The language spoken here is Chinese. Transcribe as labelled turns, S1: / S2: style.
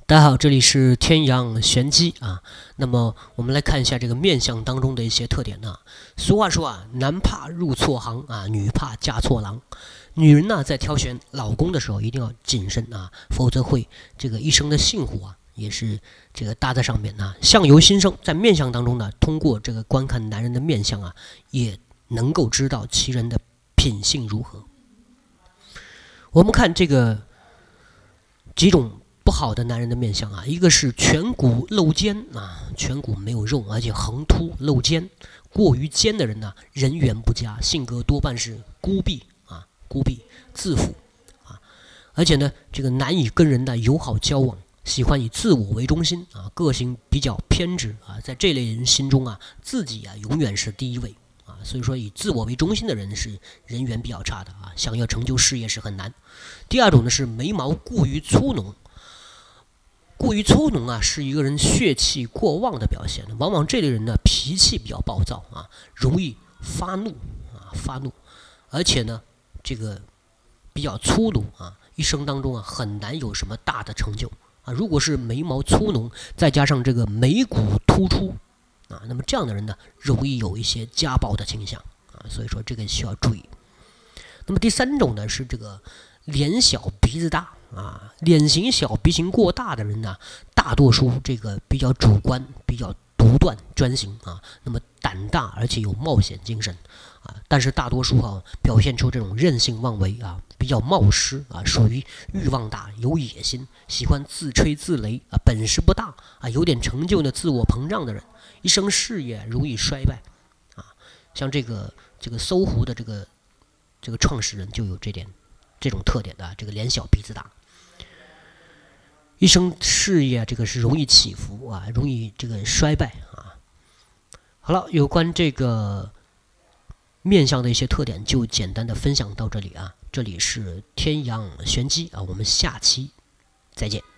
S1: 大家好，这里是天阳玄机啊。那么我们来看一下这个面相当中的一些特点呢。俗话说啊，男怕入错行啊，女怕嫁错郎。女人呢，在挑选老公的时候一定要谨慎啊，否则会这个一生的幸福啊，也是这个搭在上面呢。相由心生，在面相当中呢，通过这个观看男人的面相啊，也能够知道其人的品性如何。我们看这个几种不好的男人的面相啊，一个是颧骨露尖啊，颧骨没有肉，而且横凸露尖，过于尖的人呢，人缘不佳，性格多半是孤僻啊，孤僻自负啊，而且呢，这个难以跟人呢友好交往，喜欢以自我为中心啊，个性比较偏执啊，在这类人心中啊，自己啊永远是第一位啊，所以说以自我为中心的人是人缘比较差的啊，想要成就事业是很难。第二种呢是眉毛过于粗浓。过于粗浓啊，是一个人血气过旺的表现。往往这类人呢，脾气比较暴躁啊，容易发怒，而且呢，这个比较粗鲁啊，一生当中啊，很难有什么大的成就啊。如果是眉毛粗浓，再加上这个眉骨突出啊，那么这样的人呢，容易有一些家暴的倾向啊，所以说这个需要注意。那么第三种呢，是这个脸小鼻子大啊，脸型小鼻型过大的人呢，大多数这个比较主观，比较独断专行啊，那么胆大而且有冒险精神啊，但是大多数表现出这种任性妄为啊，比较冒失啊，属于欲望大有野心，喜欢自吹自擂啊，本事不大啊，有点成就的自我膨胀的人，一生事业容易衰败啊，像这个搜狐的这个创始人就有这种特点的，这个脸小鼻子大，一生事业这个是容易起伏啊，容易这个衰败啊。好了，有关这个面相的一些特点就简单的分享到这里啊。这里是天阳玄机啊，我们下期再见。